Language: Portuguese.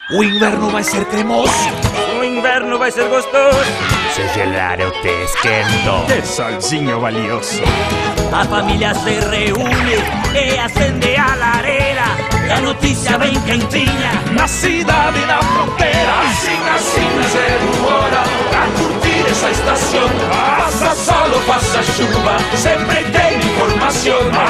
O inverno vai ser cremoso. O inverno vai ser gostoso. Se gelar eu te esquento. Que solzinho valioso. A família se reúne e acende a lareira. E a notícia vem quentinha Na cidade da fronteira. Assim, 0 hora. Pra curtir essa estação. Faça sol ou faça chuva, sempre tem informação.